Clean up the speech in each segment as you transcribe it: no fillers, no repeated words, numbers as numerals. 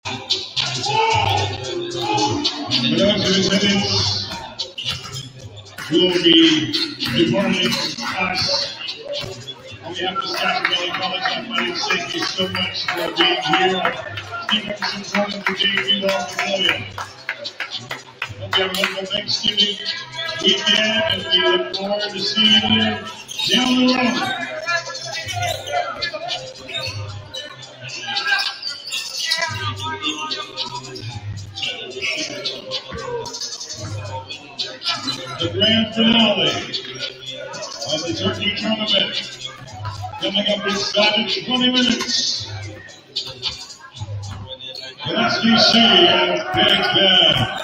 Production attendants will be departing us. On behalf of Skagit College Athletics, thank you so much for being here. Keep up some fun for JV Australia. Hope you have a wonderful Thanksgiving weekend, and we look forward to seeing you down the road. The grand finale of the turkey tournament coming up in Skagit, 20 minutes. SBC and Big Ben.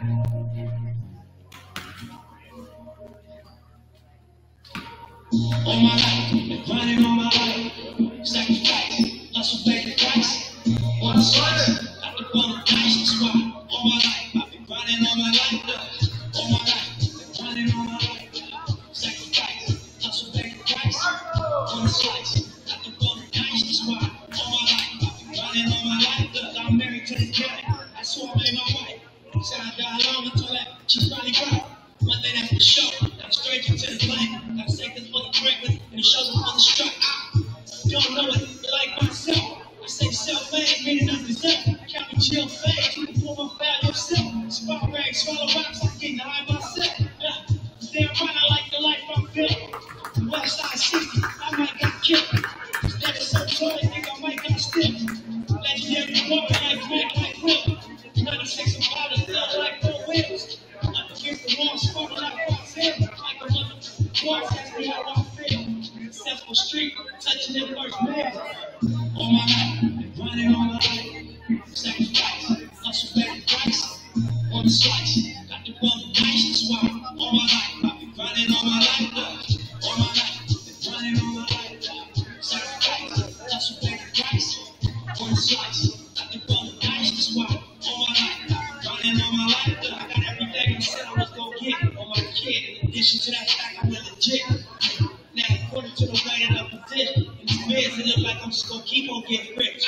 All my life, been grinding all my life. Sacrifice, hustle, pay the price. On the slice, got the bone of dice, that's why. All my life, I've been grinding all my life. All my life, been grinding all my life. Sacrifice, hustle, pay the price. On the slice, got the bone of dice, that's why. All my life, I've been grinding all my life. I'm married to this guy, that's who I made my wife. Said I die alone until that, she's probably right. One thing that's for sure, I'm straight into the lane. Got seconds for the breakfast and the shoulders for the strike. You don't know what it's like myself. I say self-made, meaning I'm deserved. Count me chill fades, you can pull my foul yourself. Spot rags, swallow rocks, I can't hide myself. Damn right, I like the life I'm building. West side 60, I might get killed. That is so tall, I think I might get stiff. Legendary glory like Mac, like Will. 96 and powder, still like 4 wheels. Against the wall, sparking like Fox Hill. Like a mother, boss asked me how I feel. Successful street, touching it first man. All my life, been grinding all my life. Sacrifice, hustle, pay the price. On the slice, got the bone of dice, that's why. All my life, I've been grinding all my life. All my life, been grinding all my life. Sacrifice, hustle, pay the price. On the slice, got the bone of dice, that's why. All my life, I've been grinding all my life. I got everything I said I was gonna get on my kid. In addition to that fact, I'm legit. Now, according to the way that I position, in this biz, it look like I'm just gonna keep on getting rich.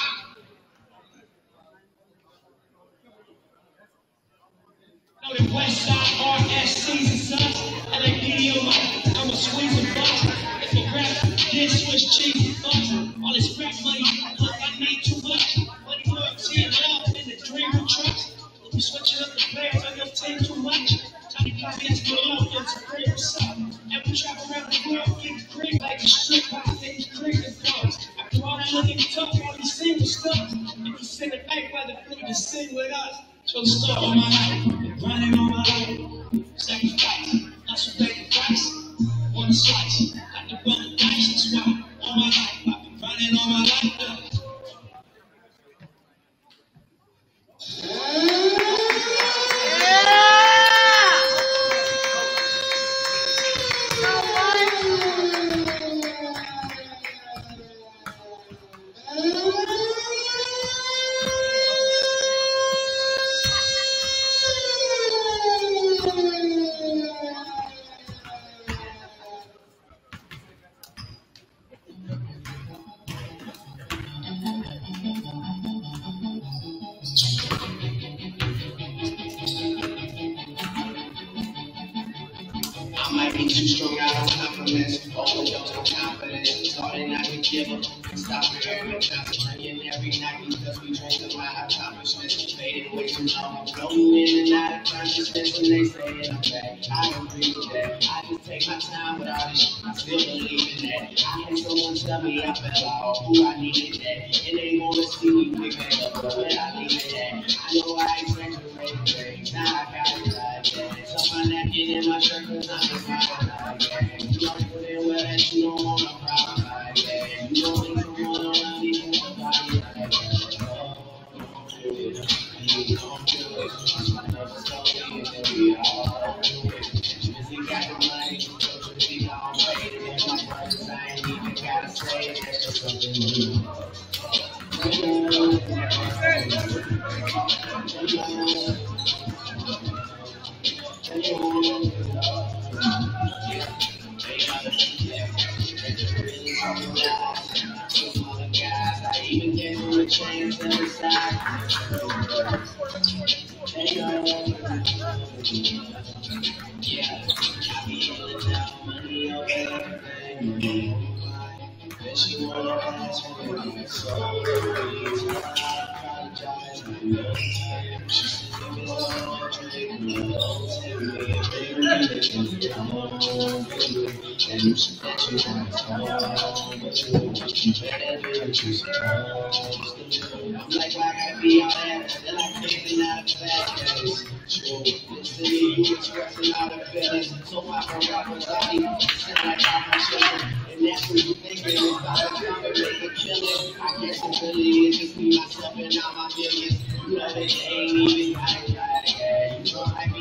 Know the West Side RSCs and sons, LAPD on my, I'm a squeeze and bust. If a rap, then switch cheese and bust. All this rap money, look, I need too much. Money, loyalty, and love, and the dream of trust. If you switching up the players on your team too much, Tiny Poppy, that's my love, get to free yourself. And we travel around the world, get the cream like a strip hop, then you cream and thugs. After all that looking tough, all these single stuff. If you send it back, brother, please just sing with us. So start all my life, been grinding all my life. Sacrifice, hustle, pay the price. On the slice, got the bone of dice, that's why. All my life, I've been grinding all my life. I might be too strong out of compliments. Overdose on confidence. Starting I can give them. Stop every time. Drinking every night because we drink of my accomplishments. Faded way too long. Floating in and out of consciousness when they say it, I'm back. I agree with that. I just take my time with all this shit. I still believe in that. I had someone tell me I fell off. Who I needed that. And they wanna see me pick back up. But I needed that. I know I exaggerated things. Now I got it like that. So my napkin in my shirt cause I'm like that. You don't put in well that you don't want a problem like that. You don't need someone around you who won't body like that. You don't do it. My never told me that we all do it. Busy got the money, you go to the people on paid. And my brothers, I ain't even gotta say it. That's just something new. I even gave him a chance to decide. Yeah, I be yelling out money over everything. But she wanna ask me, so please, I apologize. She said, give me some drink, tell me if they really come on, baby. And you should bet you want to come on, but you better do what you supposed to do. I'm like, why can't be all that? They're like thinking out of bad days. True, listen to you expressing all the feelings. So far from rappers, I even sound like I'm children. And that's what you think it is. About to come and make a killing. I guess it really is just me, myself, and all my millions. You know that they ain't even got it right. Yeah, you know I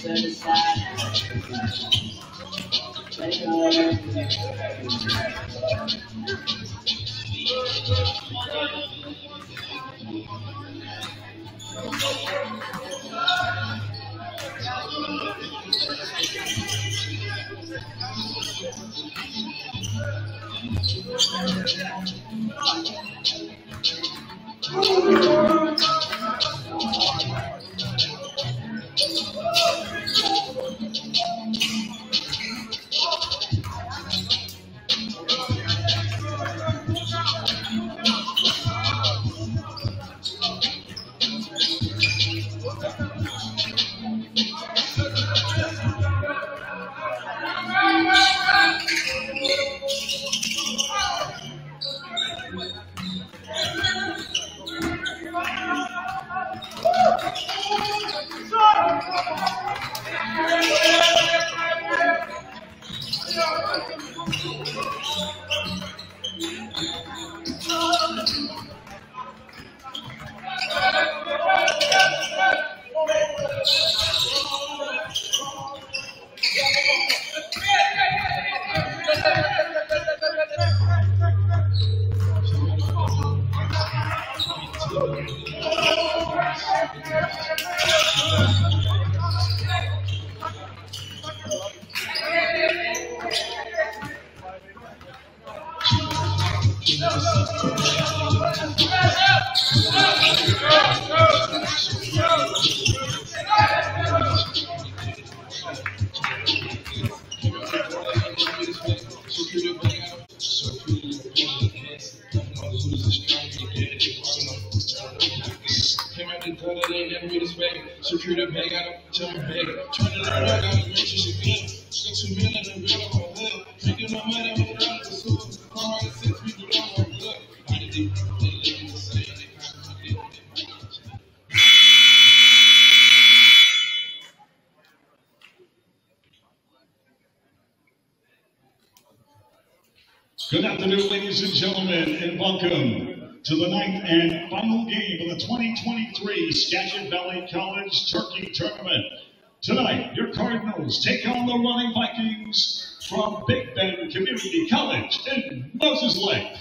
Good afternoon, ladies and gentlemen, and welcome to the ninth and final game of the 2023 Skagit Valley College Turkey Tournament. Tonight, your Cardinals take on the Running Vikings from Big Bend Community College in Moses Lake.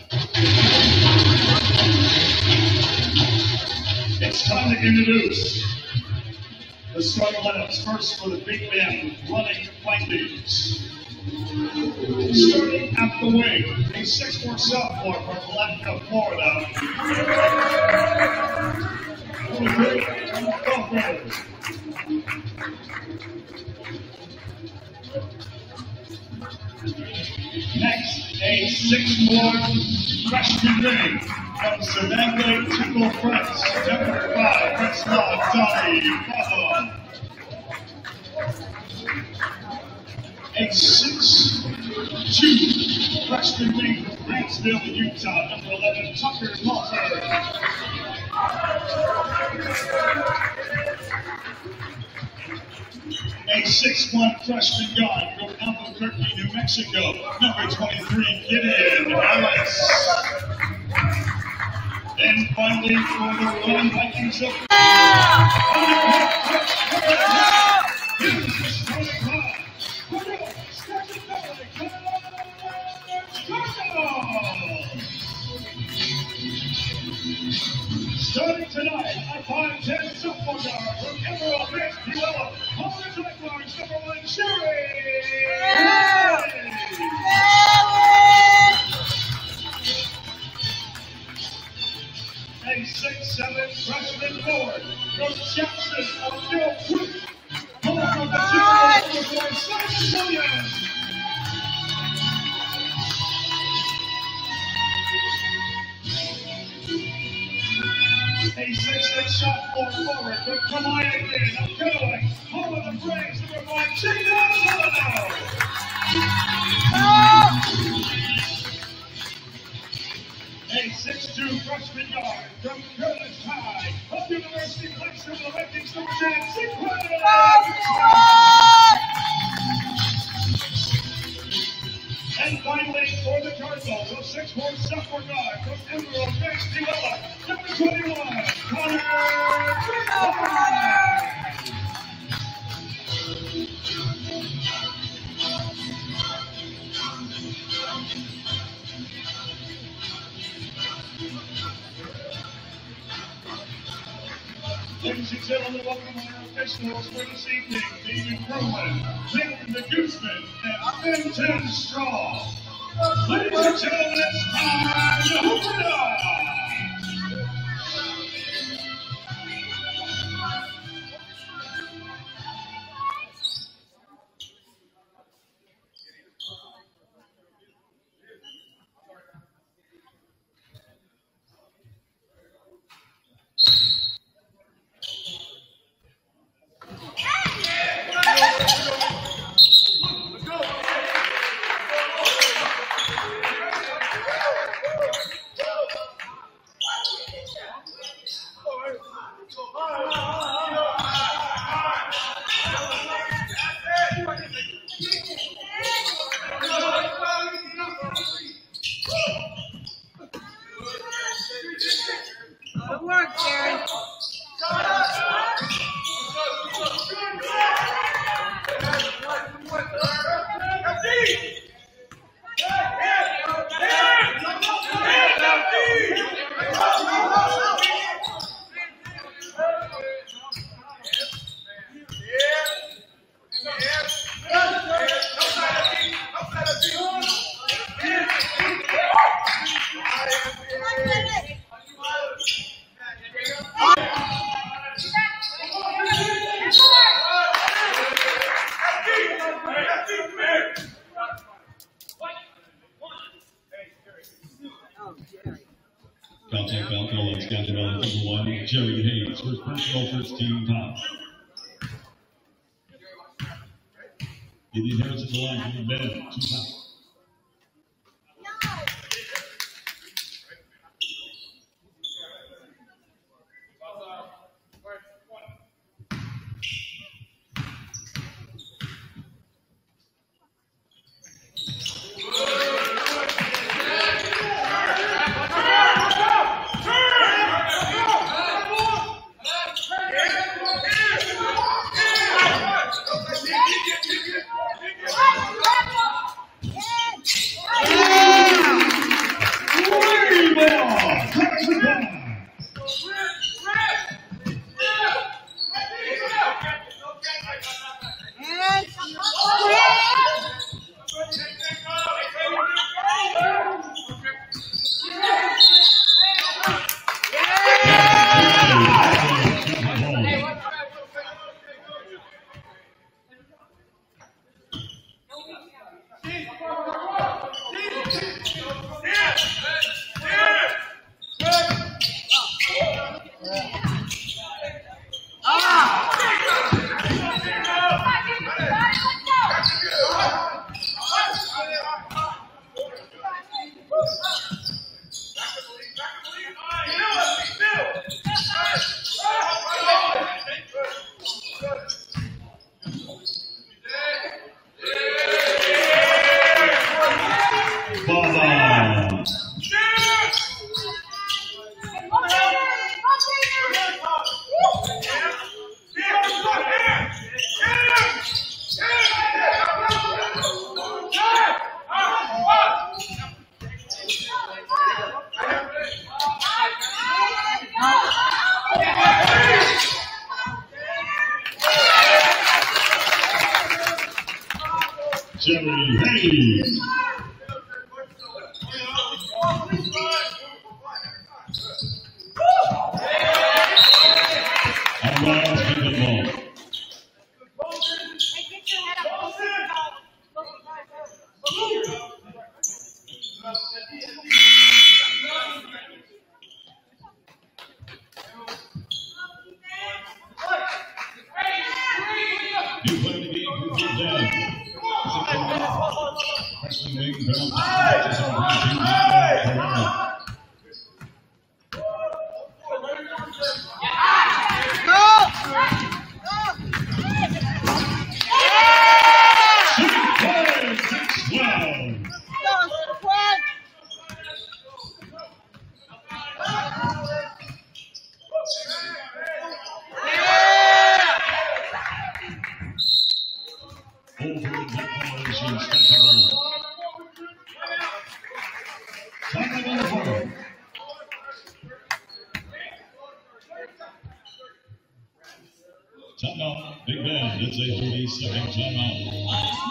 It's time to introduce the starting lineups. First for the Big Bend Running Vikings. Starting at the wing, a 6'4" sophomore from Latvia, Florida. Next, a 6'1" freshman wing from Savannah, Tickle, France. Number 5, Francois Donnie Baha. A 6'2" freshman wing from Grantsville, Utah. Number 11, Tucker Malter. A 6'1" freshman guard from Albuquerque, New Mexico. Number 23, Gideon Harris. And finally, for the Running Vikings of starting tonight, a 5'10" sophomore guard from Emerald Ridge, Puella, College Likewise, number 1, Sherry. A 6'7" freshman forward from Jackson, Ohio, home from the Super Simon Williams. A 6'6" sophomore forward from Kamaya again, of Kennewick, home of the Braves, number 5, Jacob Solano. A 6'2" freshman guard from Curtis High, of University of Lexington, the Vikings, number 10, Sequoia. And finally, for the Cardinals, a 6'4" sophomore guard from Emerald Ridge, Puella, number 21, Connor. Ladies and gentlemen, welcome our officials for this evening, David Crowman, Nathan the Gooseman, and Benton Straw. Ladies and gentlemen, it's time to open up. Good work, Jared. Contact foul call on Skagit number 1, Jerry Hayes, first personal, first team foul. Indian Harris at the line for Ben, 2 fouls. Jerry Hayes. And Lions get the ball. You play the game for the down. over declaration second. Second on the board. Timeout, Big Ben. It's a 30-second timeout.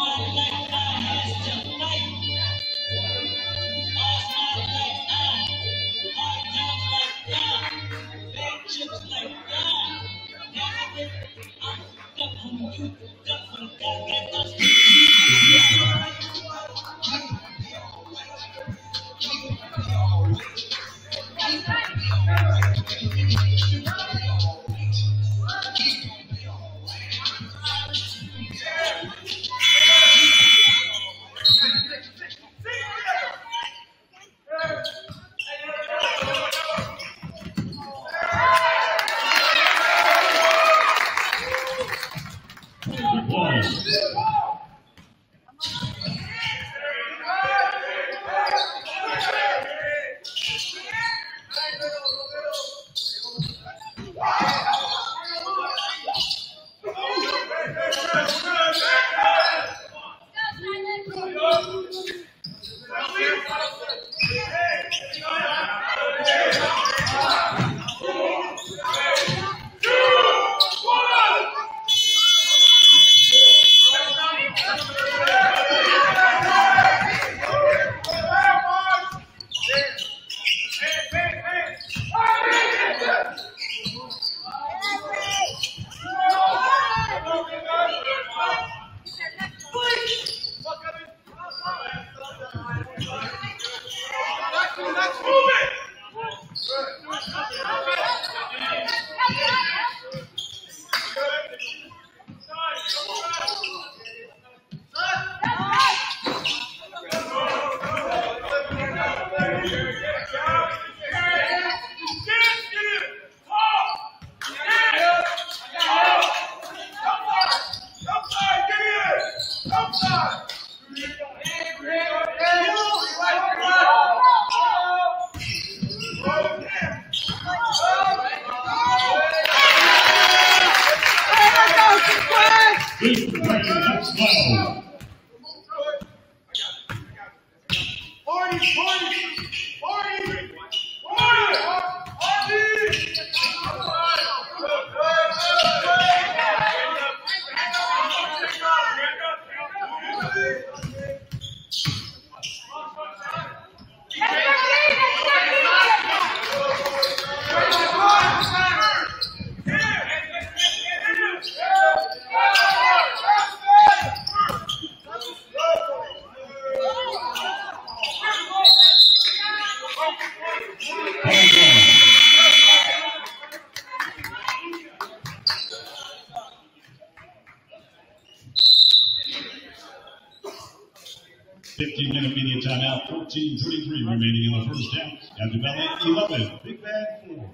Media timeout, 14:33 remaining in the first half. Skagit Valley 11, Big Bad 4.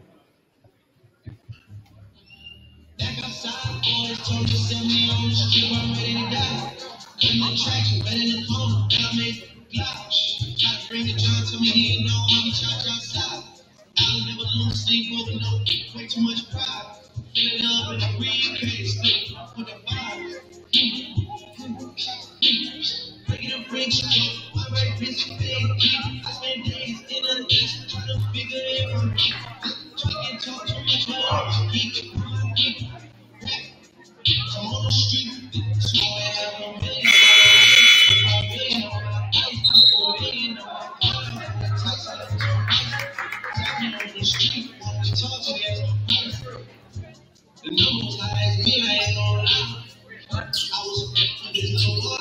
Back outside, boys told me to send me on the street, I'm ready to die. In the track, right in the corner, and I made the block. Try to bring the John to me, he didn't know how to charge outside. I'll never lose sleep over no way too much pride. Filling up in the weed case, still with the vibes. Breaking up bricks, I write busy pain. I spend days in the east, trying to figure it out. Trying to talk too much more, keep it on my feet. So on the street, so I have no million. On the street, want to talk to them. The numbers like me, I ain't gonna lie. I was afraid for this little boy.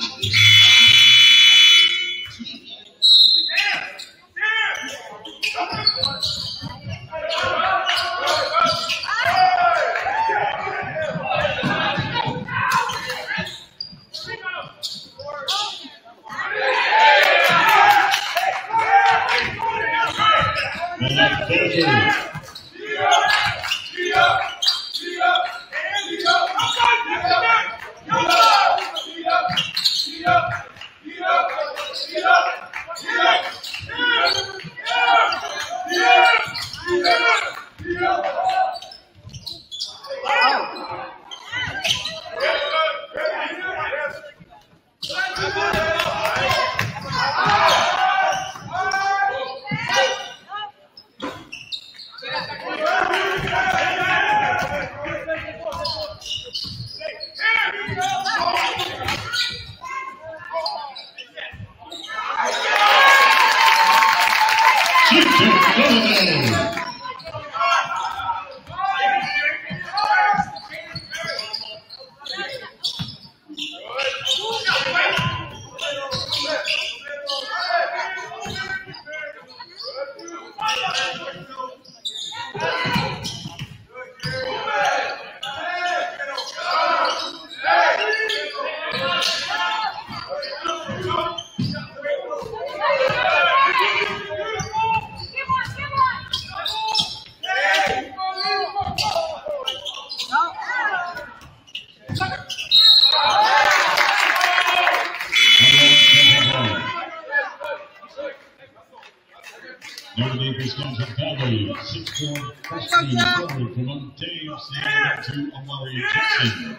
Number 8 comes from Calgary, 6'4", freshman forward from Untamed, standing to Amari Jackson.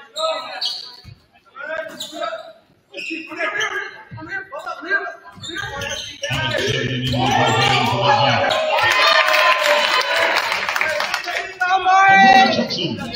Amari Jackson.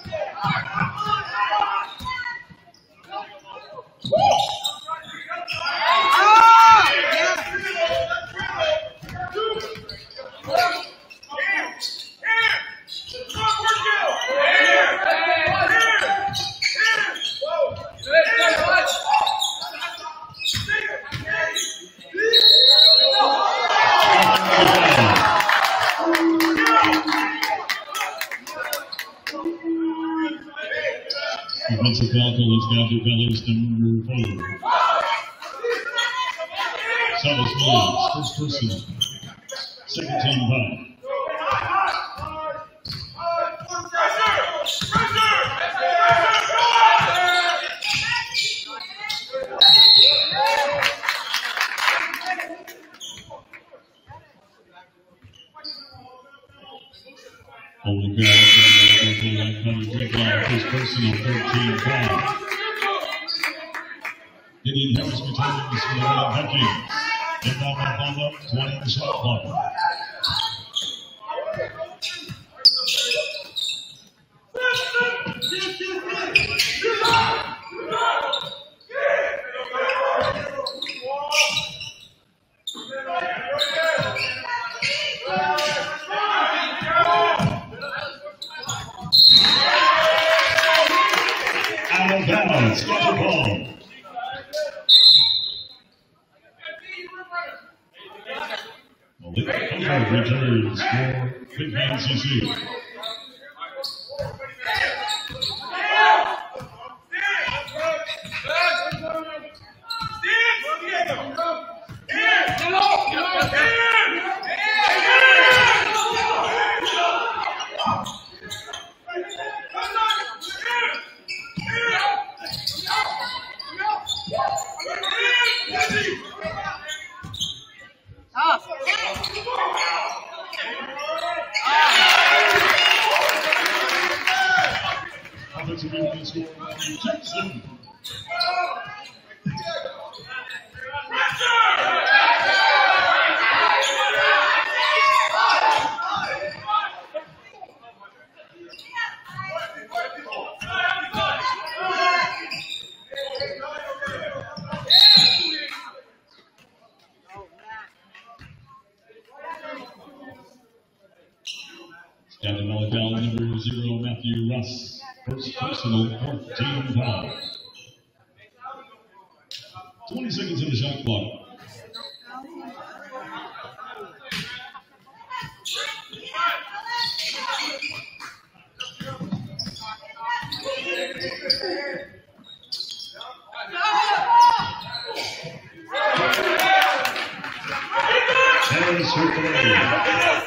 Offensive foul call is down to Valley's number 4. Savage Williams, first person. Second team foul. Holding ground his personal 13 foul. Indian Harris returns for the Vikings. Inbound by Bamba, 20 on the shot clock. Out of bounds, Skagit ball. Returns for Big Man CC. Offensive rebound score, Jackson. Got another foul, number 0, Matthew Russ. First personal 14 foul. 20 seconds in the shot clock. Harris with the lead.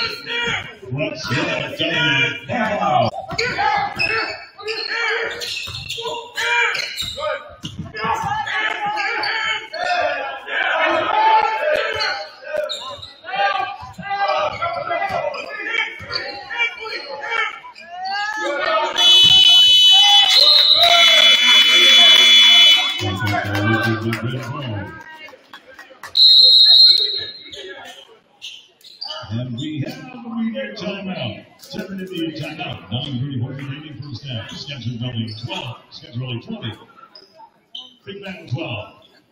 Let's go, Johnny. Now. And we have a timeout. 7 Indian timeout. 9:34 remaining first half. Schedule only 12. Schedule only 20. Big Man 12.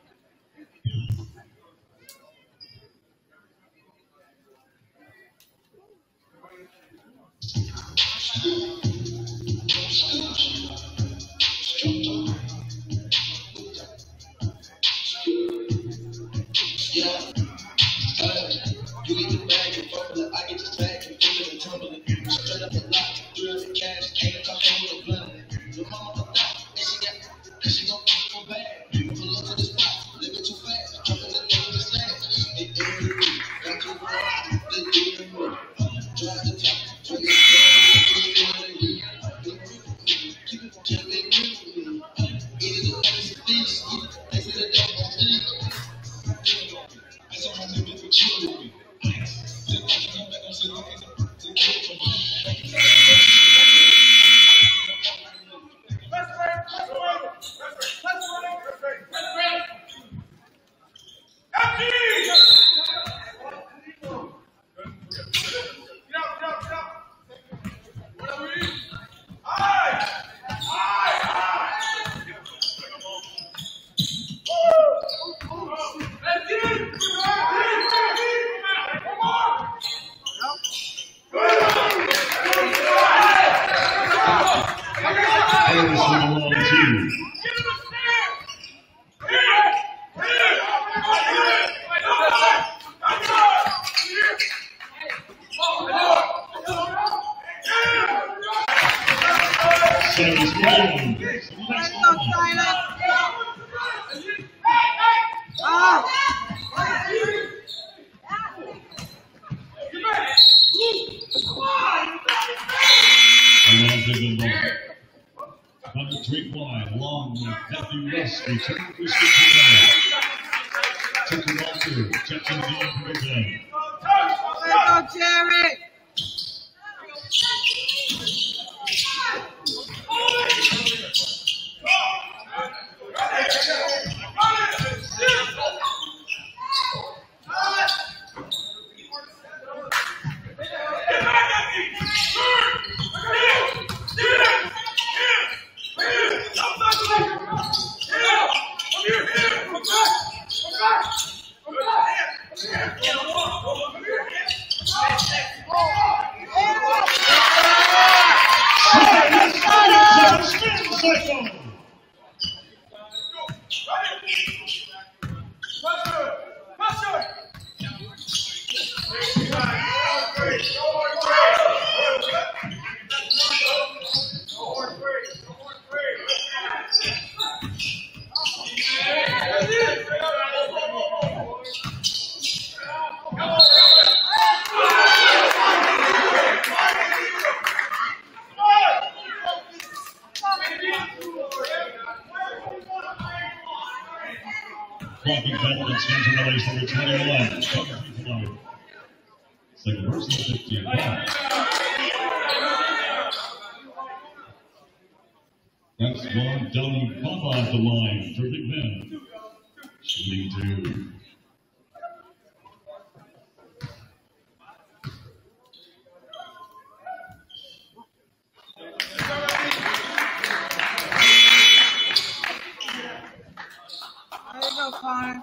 That's one Donnie Papa at the line for Big Ben. Shooting two. There you go, Connor.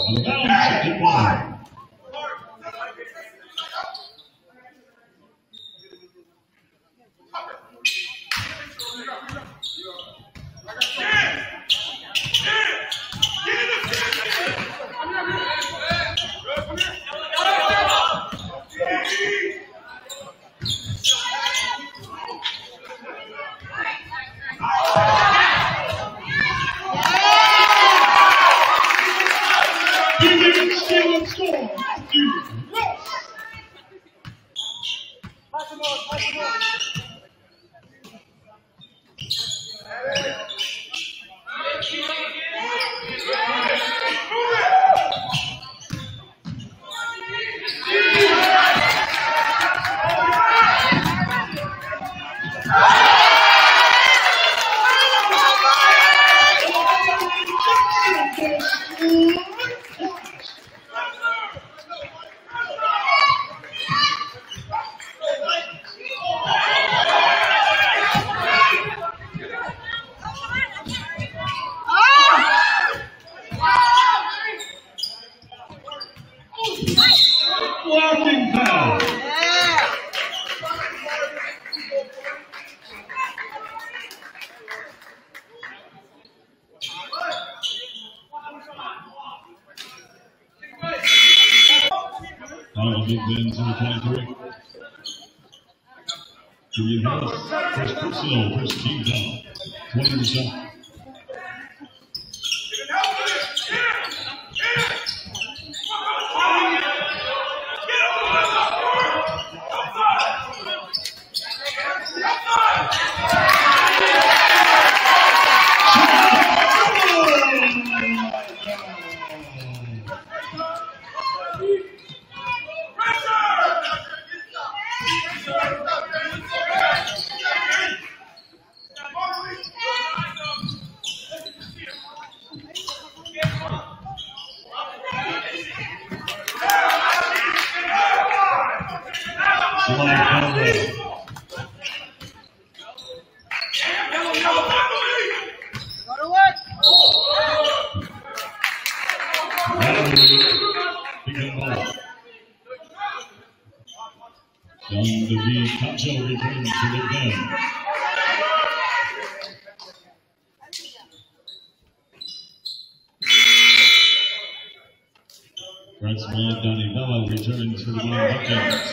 On the Valley, second ball. Blocking foul. Big Ben to the 23. Julian Harris, first personal, first team down. 20%. Returns for the Buckeyes.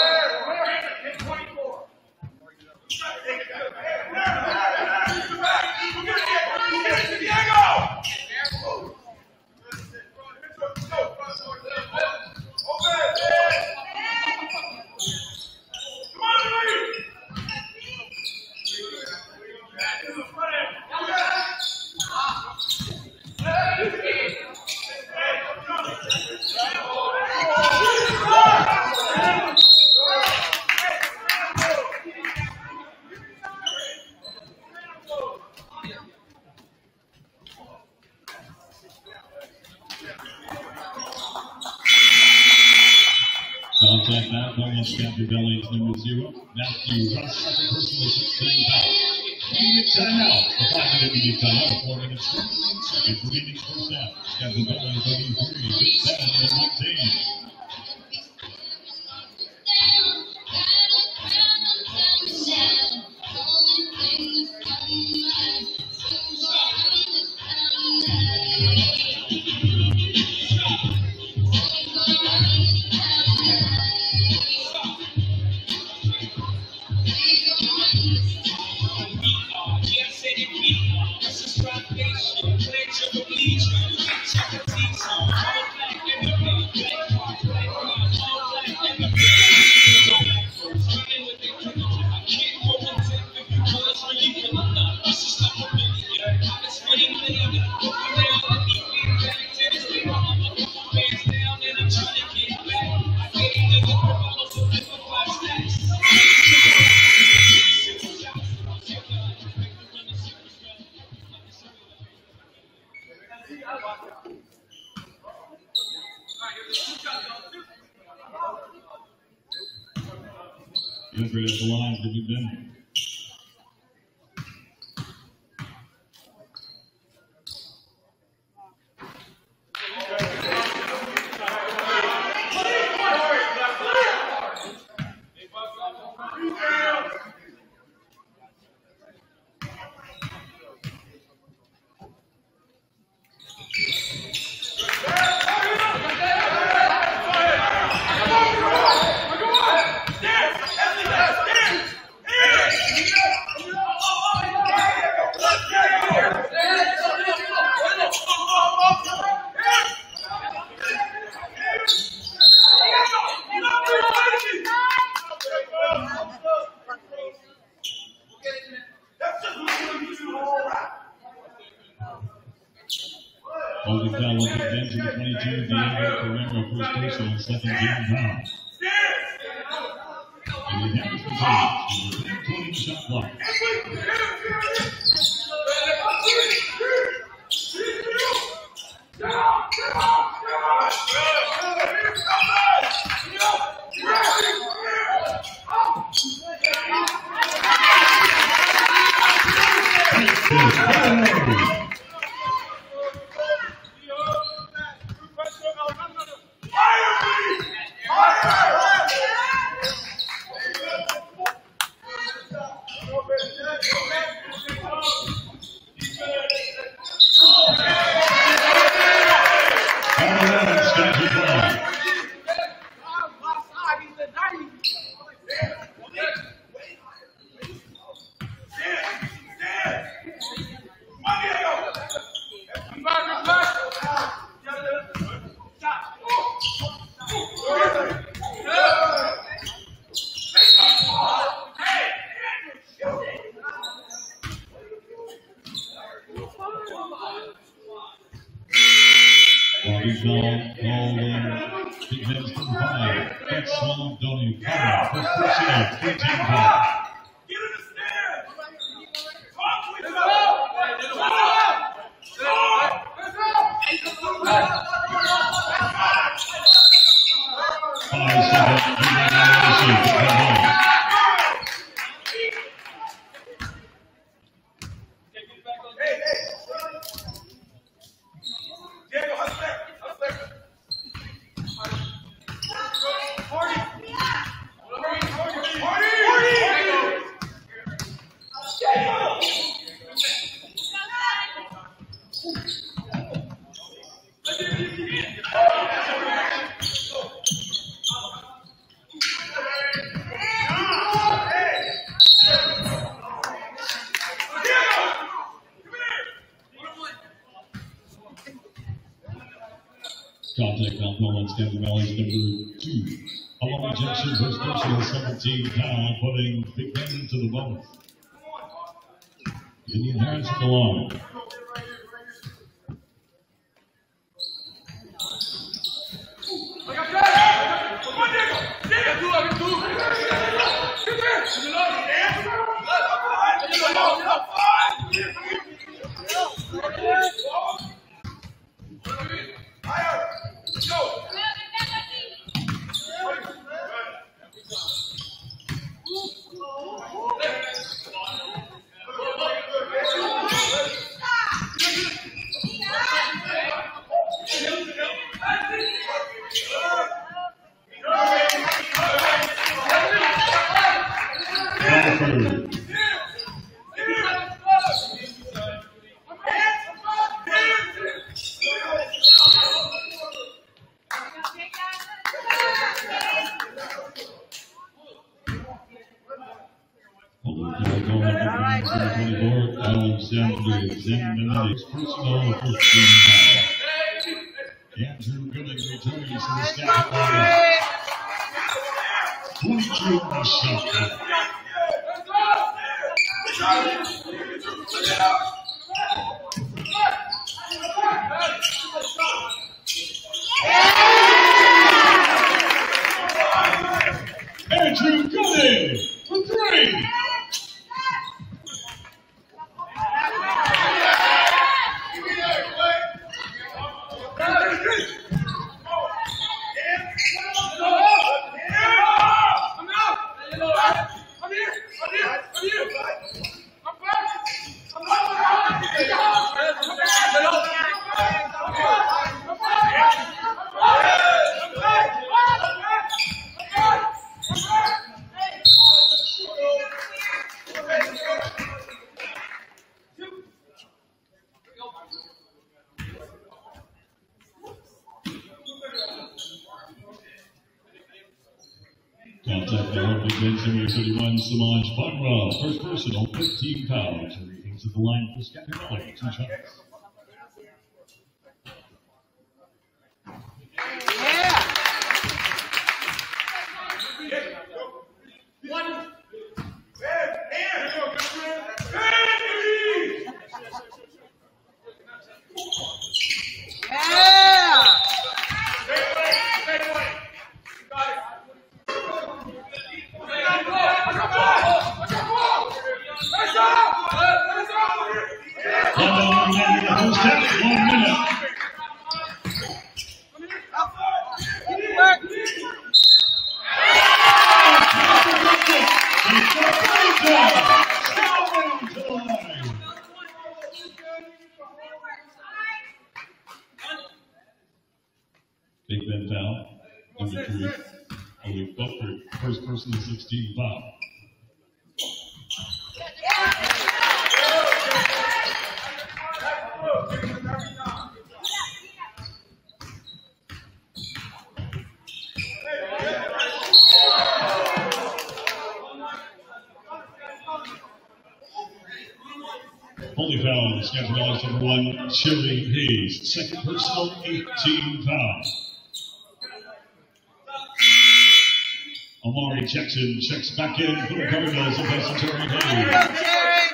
Contact now, calling Captain Valley's number 0. Matthew Russ, second personal 16 foul. Immediate timeout. The 5-minute immediate timeout. 4 minutes, 13 seconds remaining first half. Captain Valley leading 3, Big 7 and 19. Gilbert at the line for Big Ben. foul will get into the 22. Diego Carrera, first person on second team foul. And he has the change. Within 20 shot clock. Contact on Poland's Kevin Valley's number 2. Along Jackson, first personal 17 foul, putting Big Ben into the bonus. Indian Harris at the line. Andrew Gooding returns to the Skagit Warriors. 22 on the shot. Andrew Gooding for 3. Contact the Olympic bench number 31, Samaj Panra. First personal, 15 fouls. Readings at the line for Skagit Valley. 2 shots. Yeah. Big Ben foul. Number 3. Only Butford, first person to 16 foul. Only foul on Skagit number 1, Sherry Hayes. Second personal, 18 foul. Amari Jackson checks back in for the Cardinals and plays Sherry Hayes.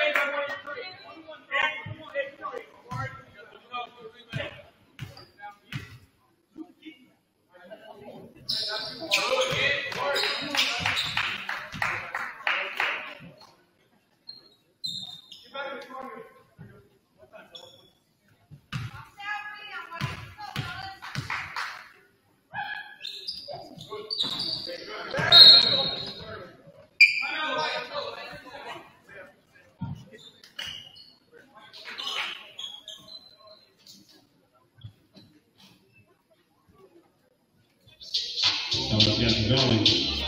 Now let's get him going.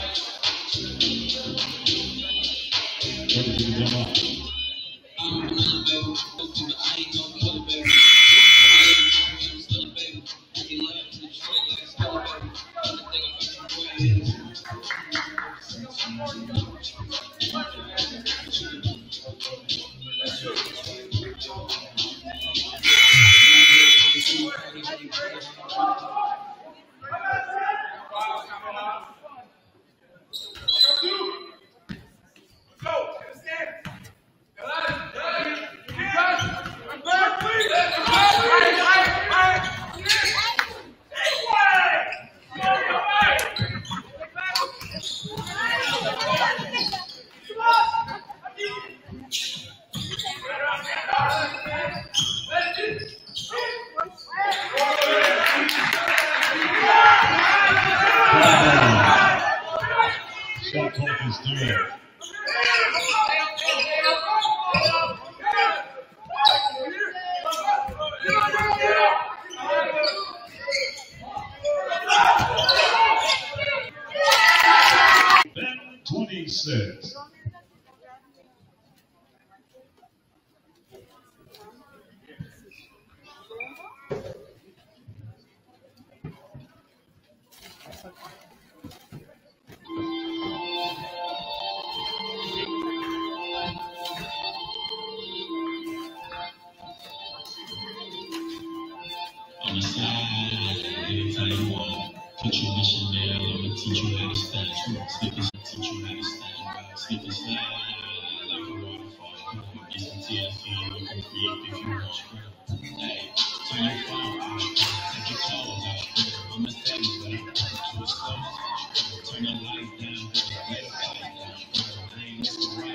Jordan to the jump up. Shot clock is due. Ben 26. On the side, anytime you want. Put your mission there, I'ma teach you how to stand. Slip and teach you how to stand. Slip and slide like a waterfall. Get some TLC, you can create if you want. Hey, turn your phone off, take your clothes off. I'ma say this, but I'm to a slow. Turn the lights down, let it fight down. I ain't just right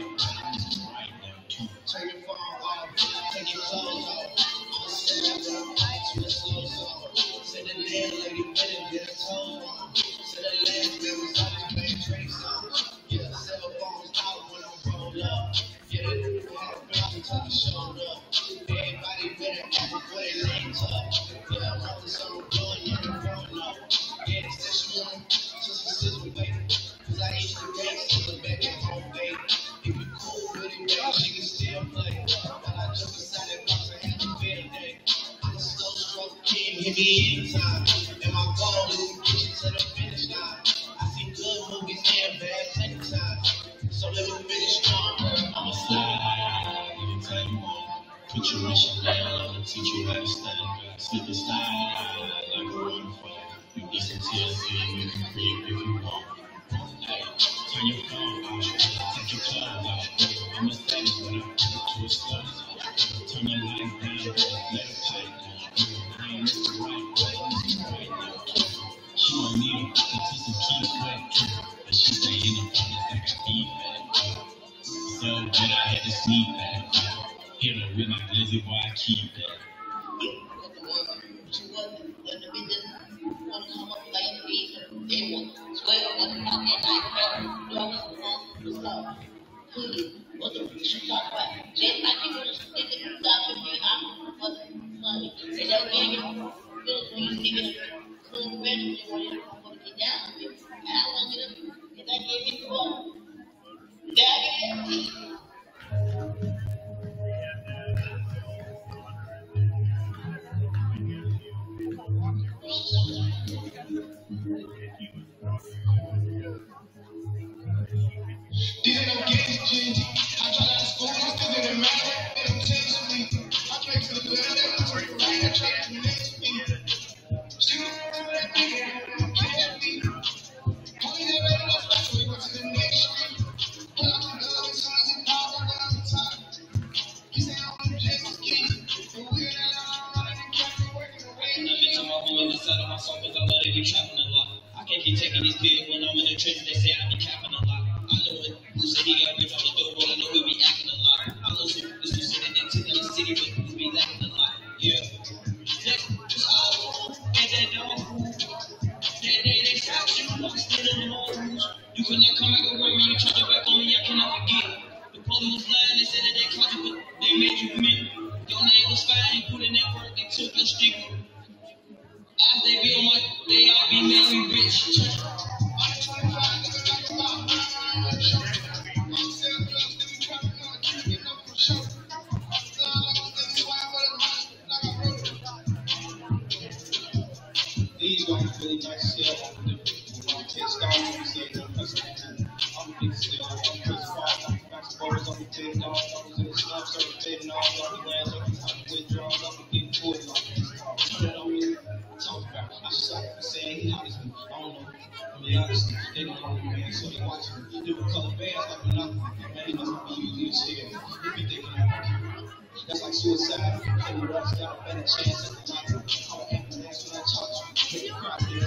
now. Turn your phone off, take your clothes off. I'ma say that, but I'm to a slow song. Say the landlady better get a tone on. Say the landlady was always playing tricks on. Yeah, cell phones out when I roll up. Yeah, they had a bounce until I showed up. Everybody better act before they late up. Yeah, I'm on the summer blowing on the grown up. Yeah, it's this one, just a sizzle, baby. Cause I used to race sizzle back at home, baby. If you cool with it, baby, she can still play. While I jump inside that box and have a field day. I'm a slow stroke kid, hit me anytime. And my goal is to get you to the finish line. I see good movies and bad plenty times. So let me finish strong. I'ma slide anytime you want. Put your mission down, I'ma teach you how to stand. Slip and slide like a waterfall. You need some TLC, you can creep if you want. Hey, turn your phone off, take your clothes off. I'ma say this, but I'm to a slow. Turn the lights down, let it pipe down. I ain't just right now. She want me to put some key quick, but she stay in the corner like a defect. So good, I had to sneak back. Hit her with my glizzy, boy, I keep that. Didn't know games, I tried out of school, it still didn't matter. They don't change me. I pray for the good, they don't turn around, I try to connect me. Still don't remember that nigga, catch me. Only that ready, let's back, we go to the next street. Pull out the gun, as soon as it pops, I'm down the top. You say I want to chase this kid, but we're not running and counting, working away. And I bitch, I'm all going inside of my soul, cause I love to be trapping a lot. I can't keep taking these pills when I'm in the trenches, they say I be capping a lot. I know it. Who said he got rich on the door, but I know we be acting a lot. I know some people still sitting there in the city, but we be lacking a lot. Yeah. Just all and that dog food. They stop you, I'm still in the moves. You could not come back around me, you tried to back on me, I cannot forget. The police was lying, they said that they caught you, but they made you commit. Your name was fine, you put in that work, they took your stick. As they be on my, they all be made me rich. These don't really nice shit. I'm a big star, I'm say no customer. I'm a big star, I'm a Chris Paul, basketballers, I'm a big dog, I was in the slums, so I'm fading off, I'm the lands, I'm withdrawals, I'm a big boy, I don't really talk about it. I just like saying he hot as me. I don't know. I mean, honestly, they don't know me, man, so they watch me. Different color bands like nothing. Man, he must be using his head. He be thinking I'm that's like suicide. Everyone's got a better chance at the lottery. All I can dance when I talk to you.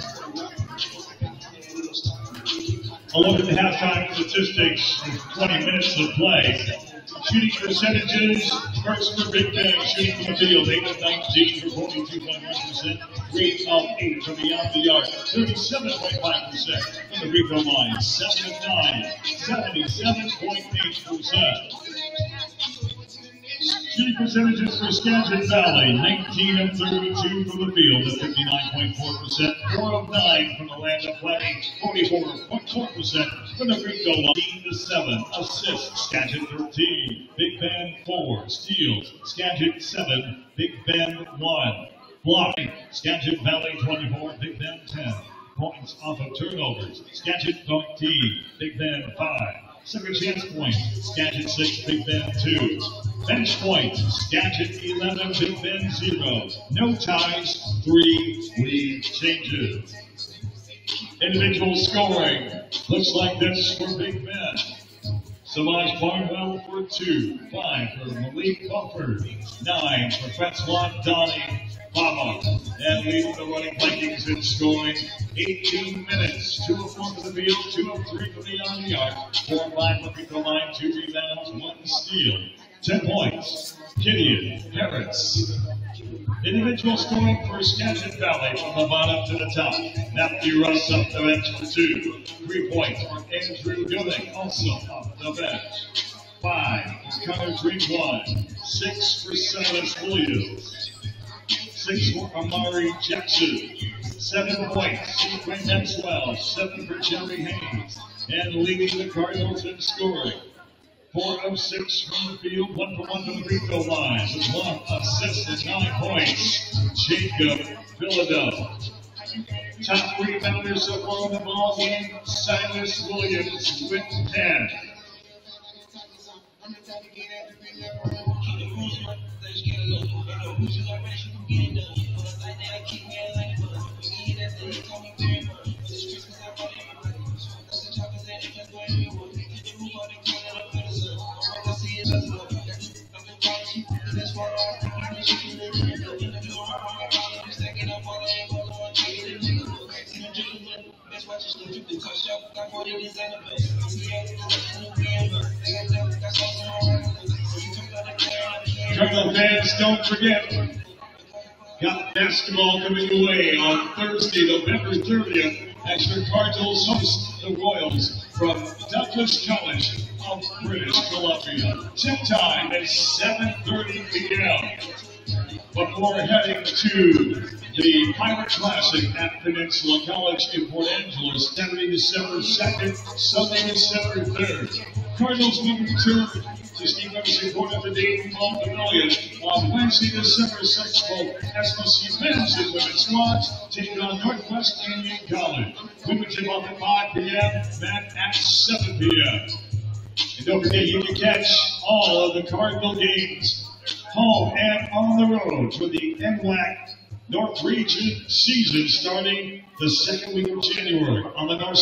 A look at the halftime statistics with 20 minutes of play. Shooting percentages, first for Big Bang, shooting from the field, 8 of 19 for 42.1%, 3 of 8 from beyond the arc, 37.5% from the free throw line, 7 of 9, 77.8%. Shooting percentages for Skagit Valley, 19 of 32 from the field at 59.4%, 4 of 9 from the land of Planning, 44.4% from the free throw line, 15 to 7, assists, Skagit 13, Big Bend 4, steals, Skagit 7, Big Bend 1, blocking, Skagit Valley 24, Big Bend 10, points off of turnovers, Skagit 19, Big Bend 5. Second chance points, Skagit 6, Big Bend 2. Bench points, Skagit 11, Big Bend 0. No ties, 3 lead changes. Individual scoring looks like this for Big Bend. Samaj Barnwell for 2, 5 for Malik Crawford, 9 for Francois Donnie Baba, and leading the running Vikings in scoring 18 minutes, 2 of 4 for the field, 2 of 3 from beyond the arc, 4 of 5 from the line, 2 rebounds, 1 steal, 10 points, Gideon Harris. Individual scoring for Skagit Valley from the bottom to the top. Matthew Russ up the bench for 2. 3 points for Andrew Gooding, also off the bench. 5 is Connor Greenwood. 6 for Silas Williams. 6 for Amari Jackson. 7 points, Quinn Maxwell. 7 for Jerry Haynes. And leading the Cardinals in scoring. 4 of 6 from the field, 1 for 1 from the free throw line. With 1 assist and 9 points, Jacob Philadelphia. Top rebounder so far on the ball game, Silas Williams with 10. Cardinal fans, don't forget, got basketball coming away on Thursday, November 30th, as your Cardinals host the Royals from Douglas College of British Columbia. Tip time is 7:30 p.m. before heading to The Pirate Classic at Peninsula College in Port Angeles, Saturday, December 2nd, Sunday, December 3rd. Cardinals will return to Steve Emerson Court at the Dayton Club Pavilion on Wednesday, December 6th. Both SMC men's and women's squads taking on Northwest Indian College. We will tip off at 5 p.m., back at 7 p.m. And don't forget, you can catch all of the Cardinal games, home and on the road, for the NWAC North Region season starting the second week of January on the North.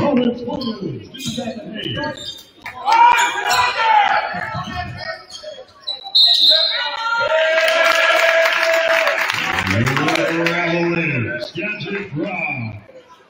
Lawrence Williams, this is at the Hayes. Skagit Rock.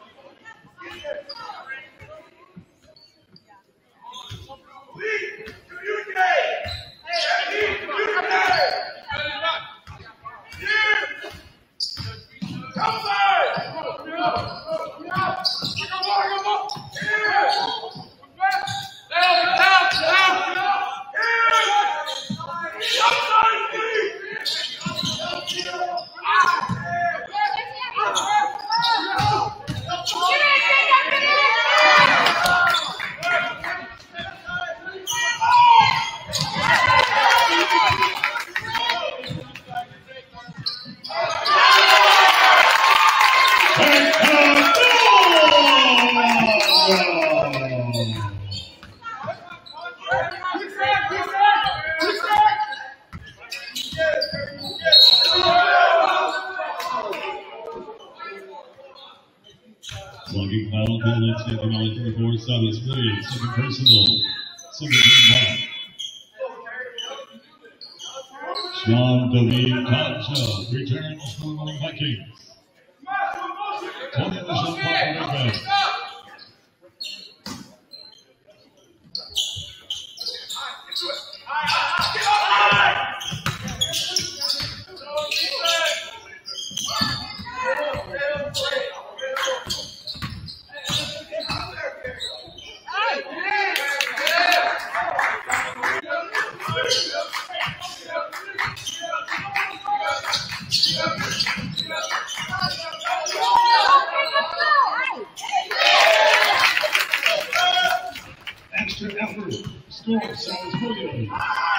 Logging foul call, let's take him on 34, Silas Williams, second personal, 17-1. Sean David Concha returns for the Vikings. 20 the shot clock for Red. Extra effort, score, Silas Williams.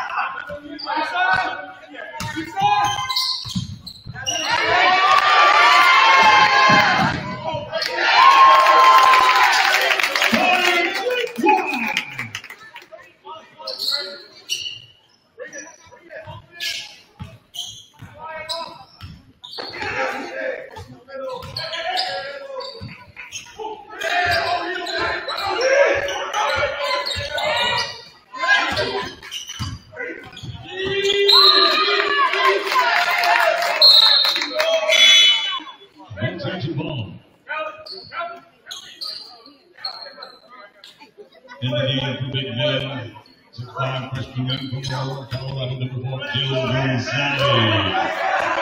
In the game for Big Men, 6'5" freshman in from North Colorado, number 4, Jill Gonzalez.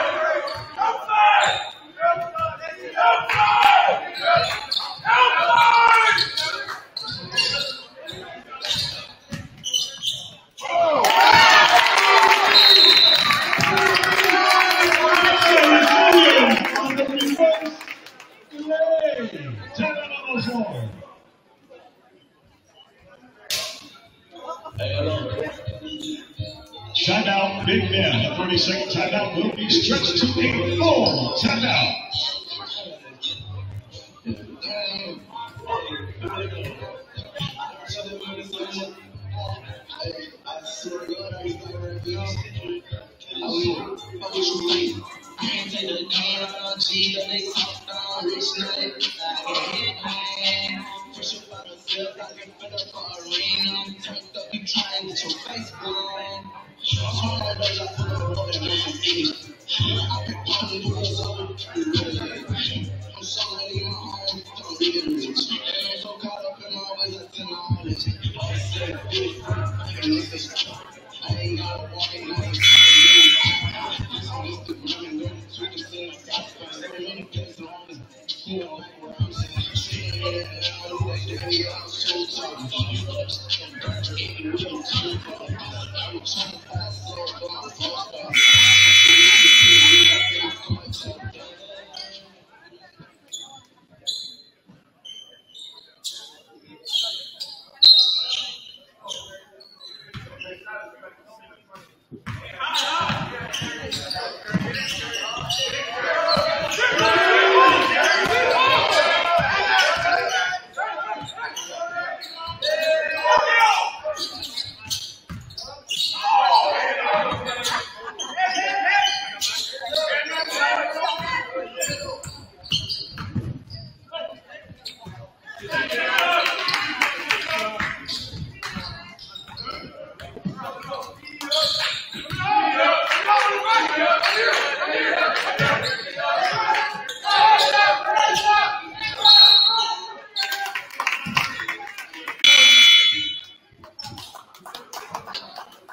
Timeout, Big Ben. A 30-second timeout will be stretched to a full timeout.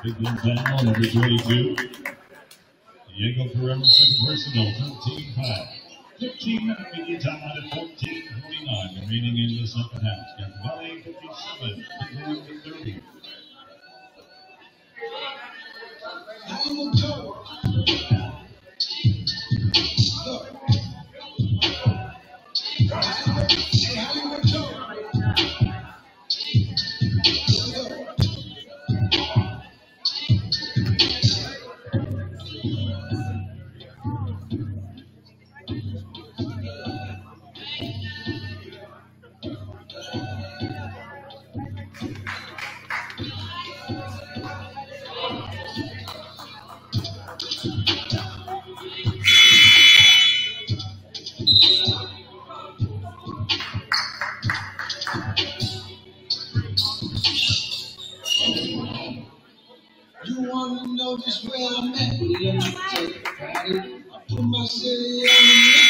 Big one foul, number 22. Diego Forever, second personal, 13-5. 15-minute media timeout at 14:49 remaining in the second half. Scagit Valley 57, Big 30. You wanna know just where I'm at? Let me tell you about it. I put my city on the map.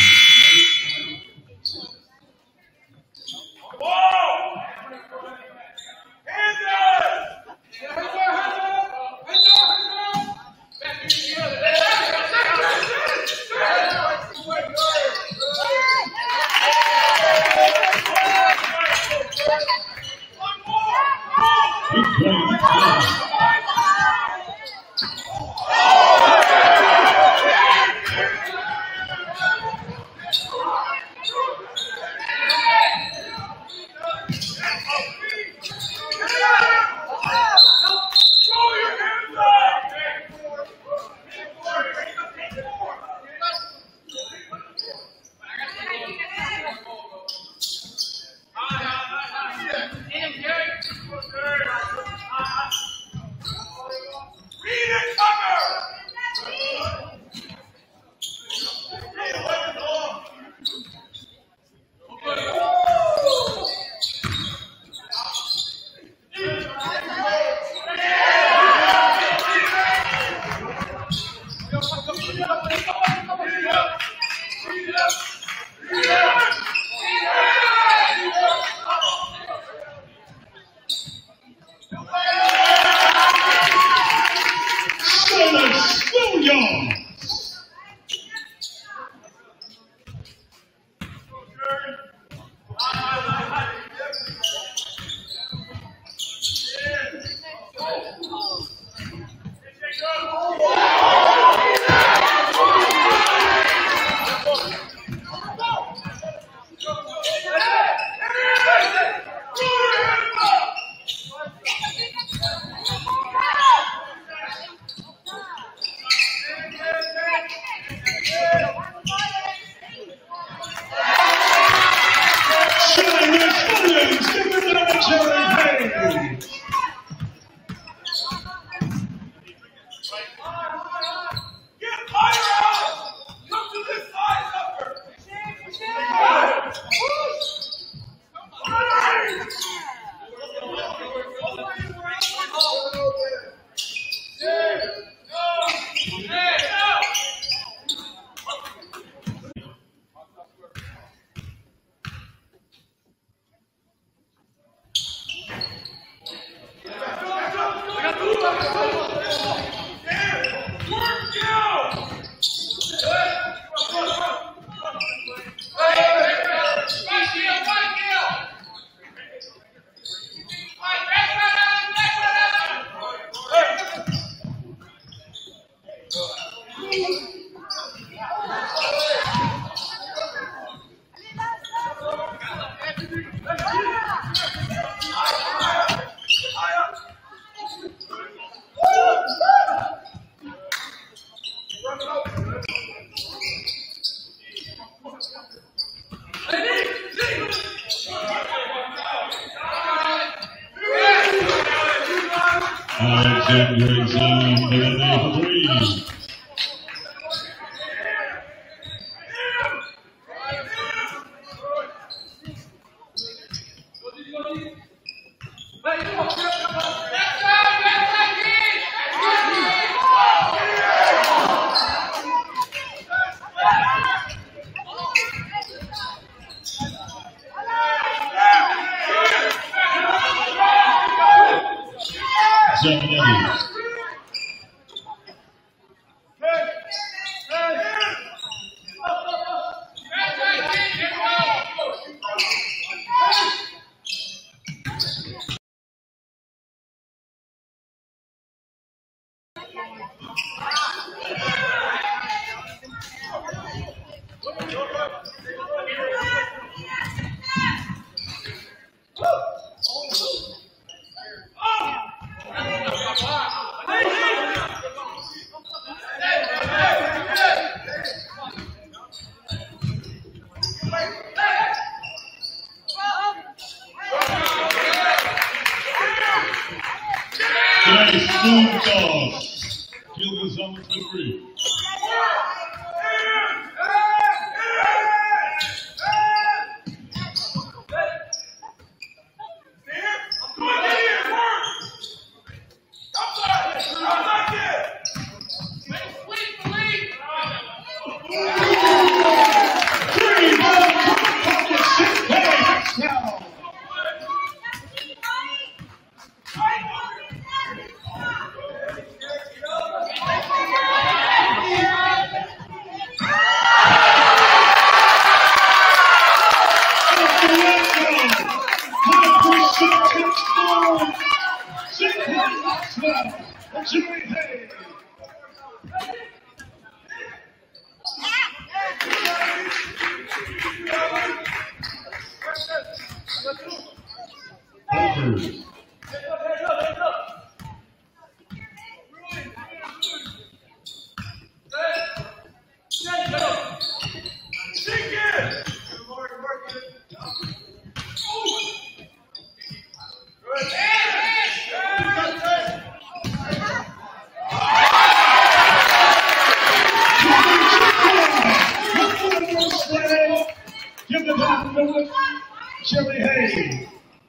Alexander zone, they're 3. Giannetti. Nice smooth toss. Field goes on for 3. Give the ball to Chili Hayes.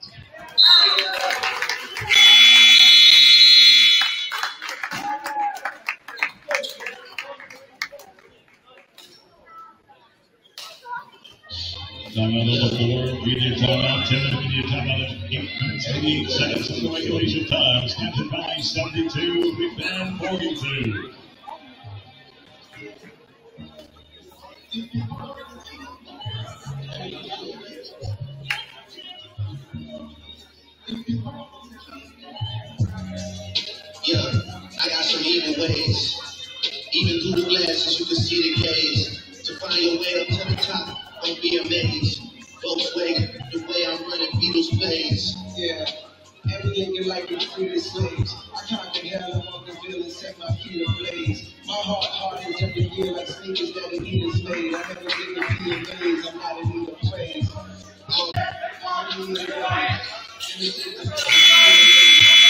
Timeout on the floor. Media timeout. 10-minute media timeout at 8 seconds of regulation time. Skagit Valley 72, Big Bend 42. Yeah, I got some evil ways. Even through the glasses, you can see the gaze. To find your way up to the top, don't be amazed. Volkswagen, the way I'm running Beatles plays. Yeah, and we looking like the freest slaves. I conquered hell among the villains, set my feet ablaze. My heart hardened every year like sneakers that a Adidas made. I never did to be amazed, I'm not in need of praise. I need a God, and this is the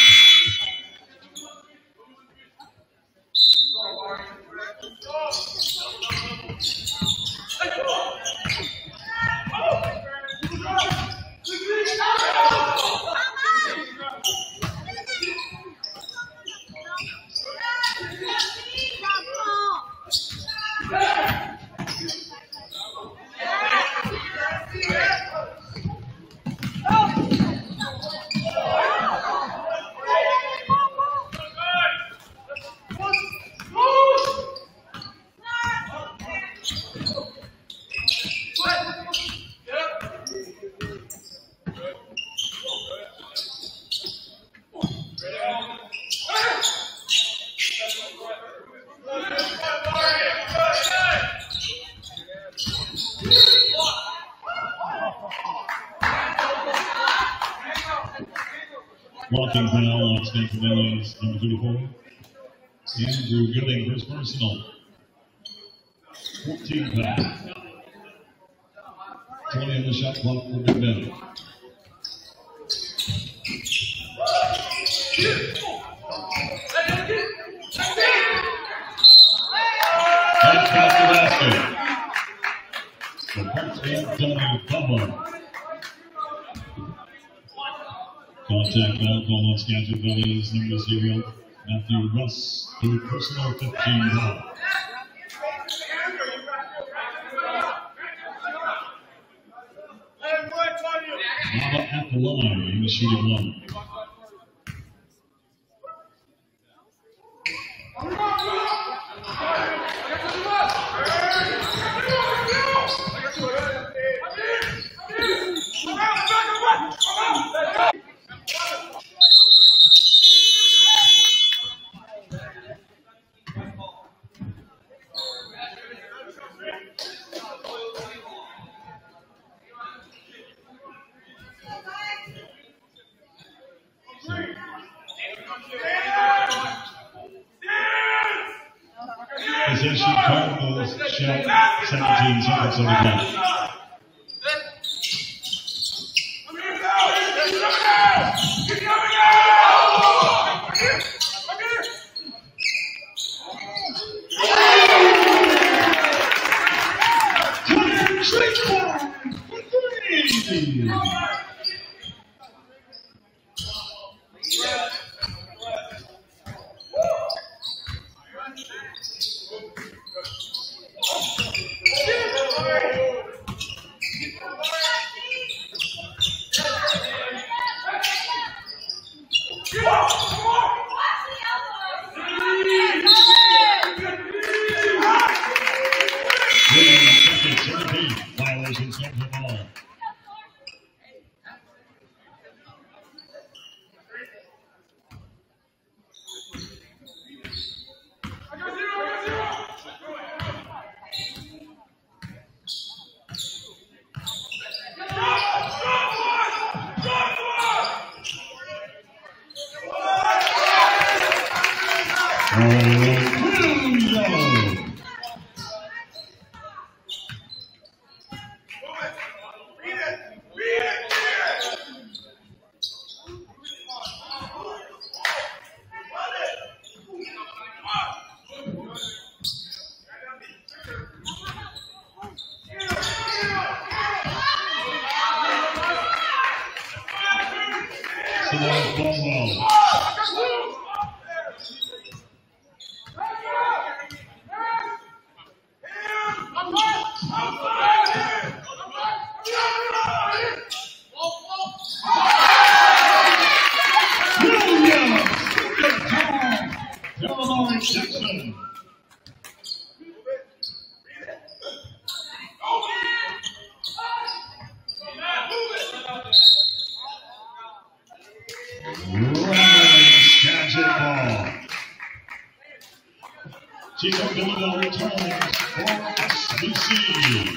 Walking foul on Skagit Valley's number 34. Andrew Gilling, first personal. 14 foul. 20 on the shot clock for Big Bend. That's past the basket. The Parkland Donnie Bummer. Contact foul call on Skagit Valley's number 0, Matthew Russ, third personal 15 foul. Lava at the line, shooting 1. Possession Cardinals, shot 17 seconds on the clock. Violations of the ball. Chico Villa returns for SBC.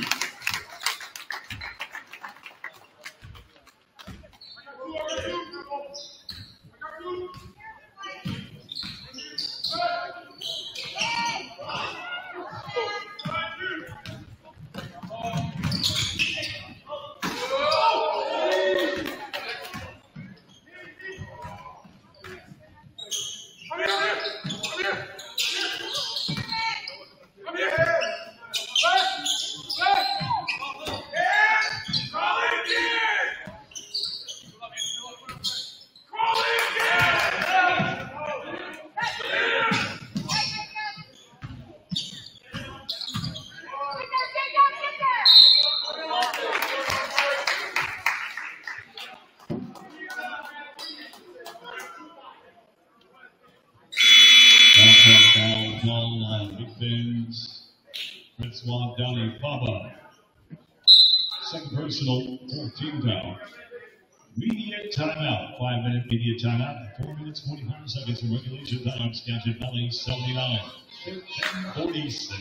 Second personal, 14 foul. Media timeout. 5-minute media timeout. 4 minutes, 45 seconds for regulation time. Skagit Valley 79. 46.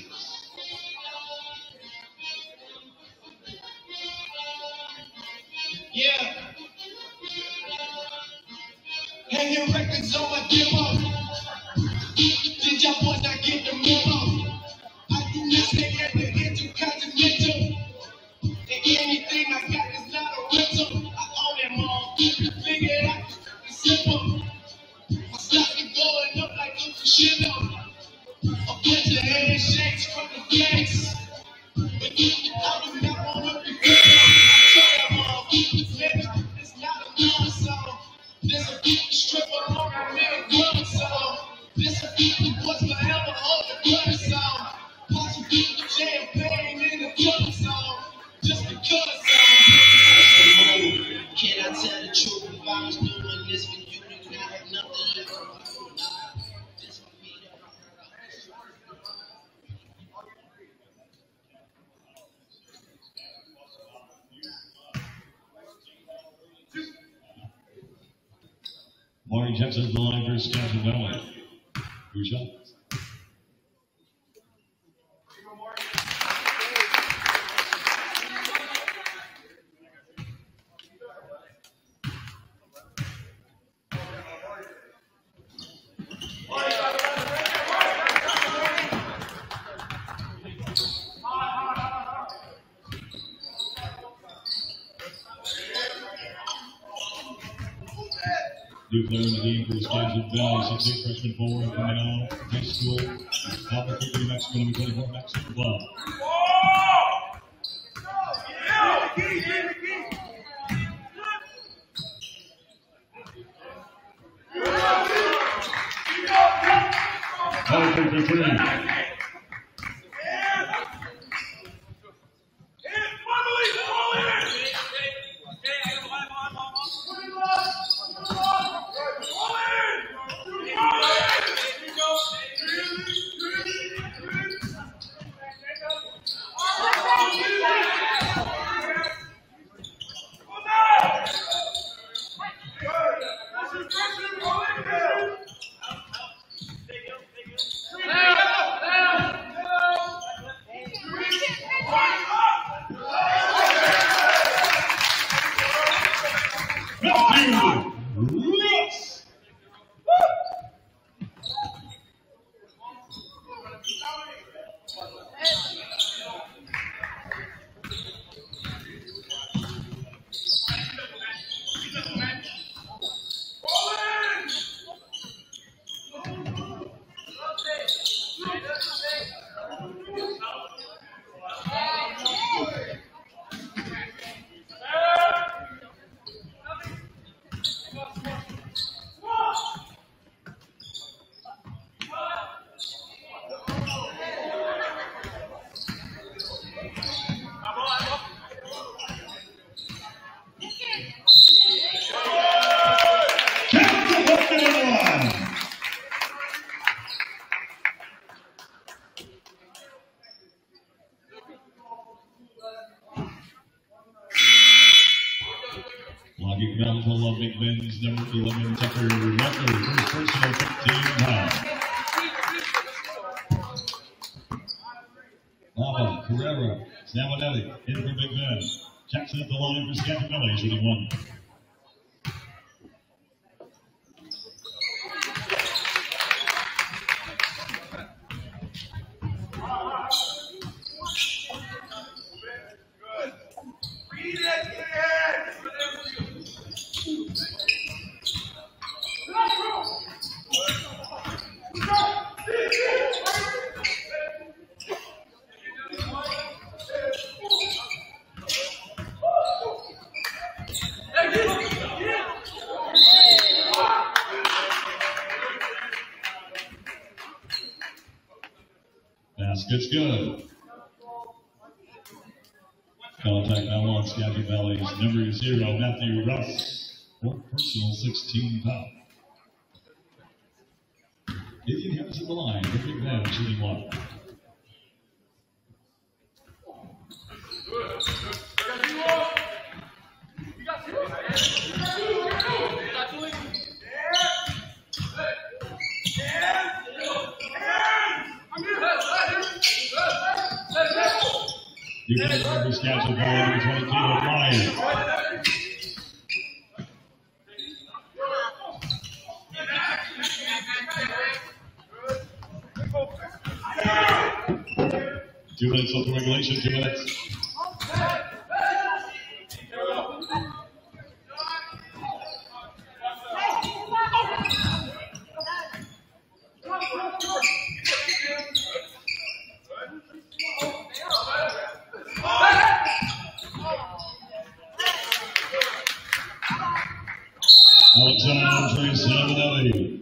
Yeah. Hanging records on my demo. Did y'all boys not get the memo? I do not stay at the intercontinental. And anything I got is not a rental. I own them all. Figure it out. It's simple. My stock is going up like Uncle Shindo. A bunch of handshakes from the gangs. But I do not want to be good. I told them all. It's not a love song. There's a stripper on my man club song. This was forever on the club song. Possibly the champagne in the club song. Just because can I tell the truth? If I was doing this for you, you would not have nothing left. Marty Jensen, the line for Skagit Valley. Good shot. New player in the game for Skagit Valley, 6'8" freshman forward coming out of high school. Albuquerque, New Mexico, number 24, Mexican club. For three. Logging Mountain of Big Men's number 11, Tucker Rucker, first personal 15 pounds. Lava, Carrera, Samonelli, in for Big Ben. Jackson at the line for Skagit Valley, shooting one. Basket's good. Contact now on Skagit Valley's number 0, Matthew Russ. For personal 16 foul. Indian Harris at the line for Big Ben, shooting one. You can remember Skagit Valley, number 22, Ryan. Two minutes of the regulation, 2 minutes. Alexander Samonelli.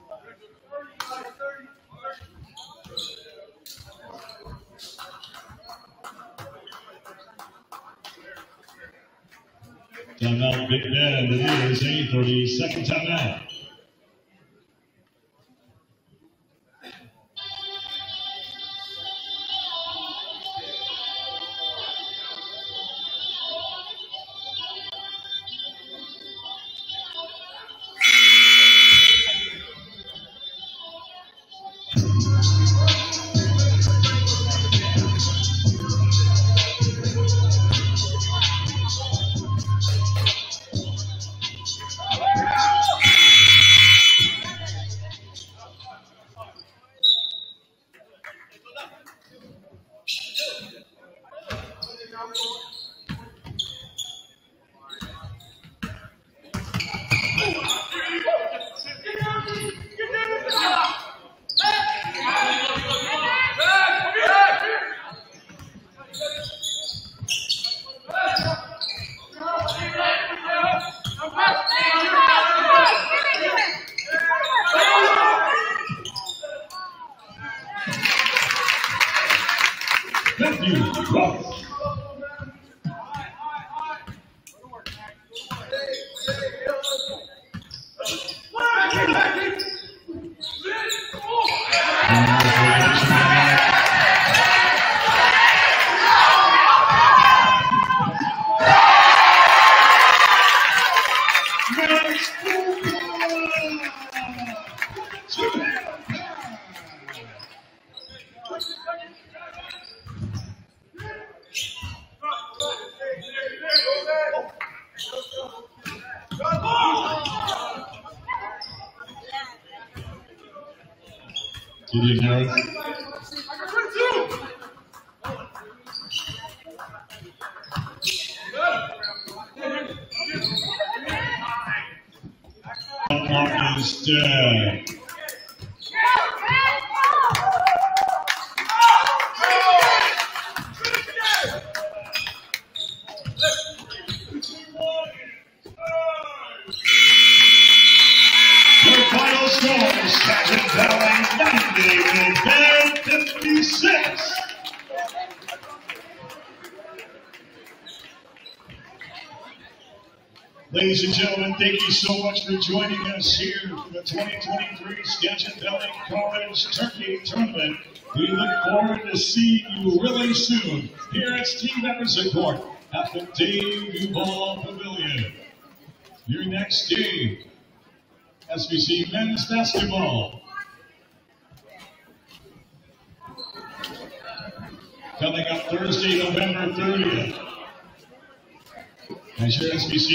Timeout, Big Ben. It is a 30-second timeout. Did you know? Is dead. Your final score, Skagit Valley 90 and 56. Ladies and gentlemen, thank you so much for joining us here for the 2023 Skagit Valley College Turkey Tournament. We look forward to seeing you really soon here at Steve Emerson Court at the Dave Uball Pavilion. Your next game, SBC Men's Basketball. Coming up Thursday, November 30th. As your SBC